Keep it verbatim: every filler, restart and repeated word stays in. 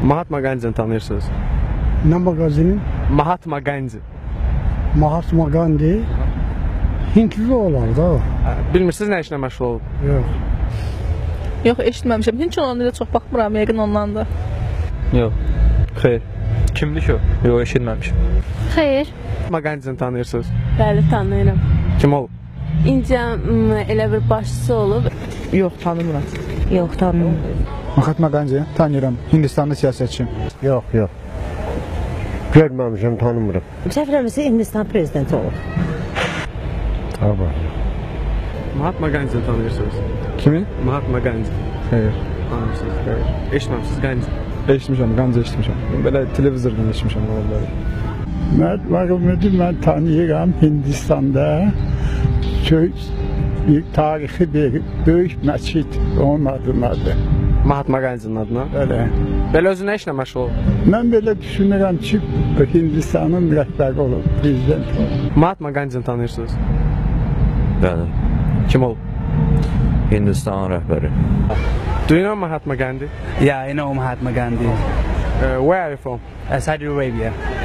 Mahatma Gandhi'ni tanıyırsınız. Ne magazinin? Mahatma Gandhi. Mahatma Gandhi. Hintli olar da o. Bilmirsiniz nə işlə məşğul olub? Yox. Yox, eşitməmişəm. Hiç olanı da çox baxmıram, yəqin ondandır. Yox. Xeyr. Kimdir ki o? Yox, eşitməmişəm. Xeyr. Mahatma Gandhi'ni tanıyırsınız. Bəli, tanıyıram. Kim olub? İndiya elə bir başçısı olub. Yox, tanımıram. Yox, tanımıram. Mahatma Gandhi tanıyıram. Hindistanlı siyasetçi. Yox, yox. Görməmişəm, tanımıram. Səfirəmisi Hindistan prezidenti olub. Tabii. Mahatma Gandhi'ni tanıyırsınız. Kimi? Mahatma Gandhi. Xeyr. Tanımırsınız. Xeyr. Eşitməmişsiniz Gandhi. Eşitmişəm, Gandhi eşitmişəm. Belə televizordan eşitmişəm vallahi. Mən Məhəmmədi mən tanıyıram Hindistanda. Bir tarixi bir böyük məscid onun adınadır. Mahatma Gandhi'nin adına. Belə. Belə özü nə işlə məşğul olub? Mən belə düşünürəm ki, Hindistanın rəhbəri olub, prezident olub. Mahatma Gandhi'ni tanıyırsınız. Bəli. Kim olub? Hindistan rəhbəri. Do you know Mahatma Gandhi? Yeah, I know Mahatma Gandhi. Uh, where are you from? Uh, Saudi Arabia.